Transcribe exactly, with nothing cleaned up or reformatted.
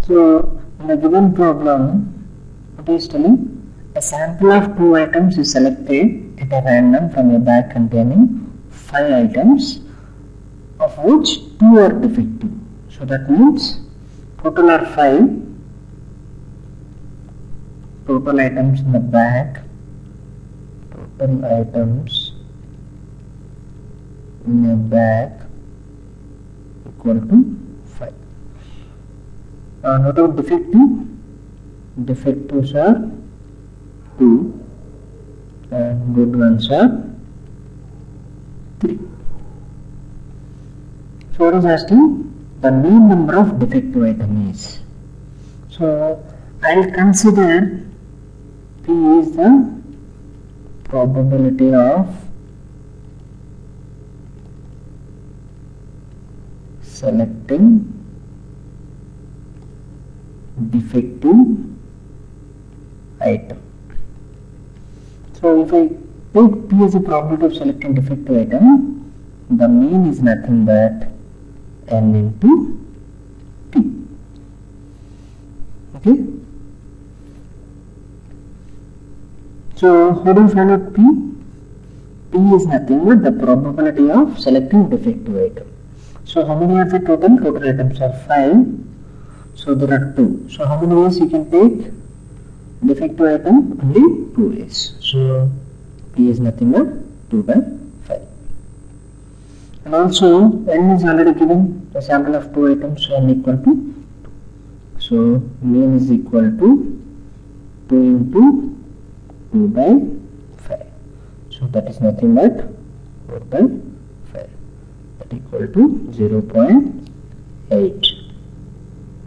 So in the given problem, it is telling a sample of two items is selected at a random from a bag containing five items, of which two are defective. So that means total are five total items in the bag. Total items in a bag equal to five. Uh, what about defective? Defectives are two and good ones are three. So what is asking? The mean number of defective item is. So I will consider P is the probability of selecting defective item. So if I take P as a probability of selecting defective item, the mean is nothing but N into P. Okay. So how do you find out P? P is nothing but the probability of selecting defective item. So how many are the total? Total items are five. So there are two. So how many ways you can take defective item? Only two ways. So P is nothing but two by five. And also N is already given, a sample of two items, so N equal to two. So mean is equal to two into two by five. So that is nothing but four by five. That equal to zero point